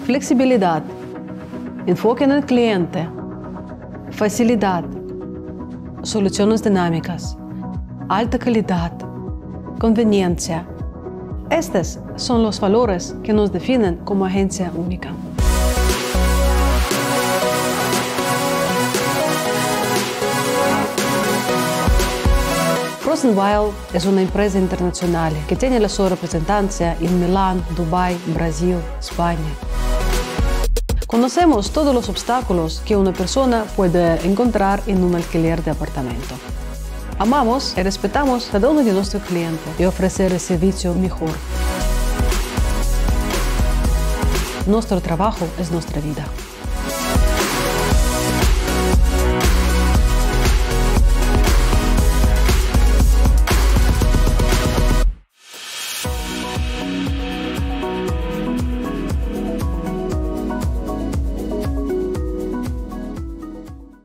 flexibilidad, enfoque en el cliente, facilidad, soluciones dinámicas, alta calidad, conveniencia. Estos son los valores que nos definen como agencia única. Frost & Weil es una empresa internacional que tiene su representación en Milán, Dubái, Brasil, España. Conocemos todos los obstáculos que una persona puede encontrar en un alquiler de apartamento. Amamos y respetamos cada uno de nuestros clientes y ofrecer el servicio mejor. Nuestro trabajo es nuestra vida.